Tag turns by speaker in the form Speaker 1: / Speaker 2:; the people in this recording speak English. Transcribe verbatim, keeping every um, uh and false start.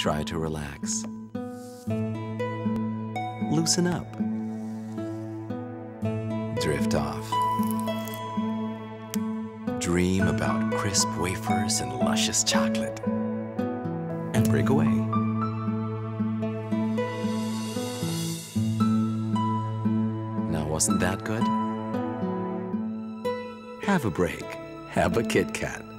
Speaker 1: try to relax. Loosen up. Drift off. Dream about crisp wafers and luscious chocolate. And break away. Now, wasn't that good? Have a break. Have a Kitkat.